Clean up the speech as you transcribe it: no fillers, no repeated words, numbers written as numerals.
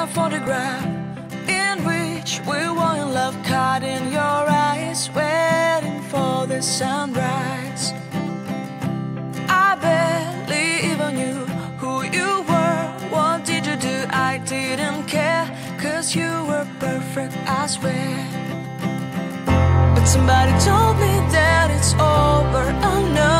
photograph in which we were in love, caught in your eyes, waiting for the sunrise. I barely even knew who you were. What did you do? I didn't care, 'cause you were perfect, I swear. But somebody told me that it's over. Oh no,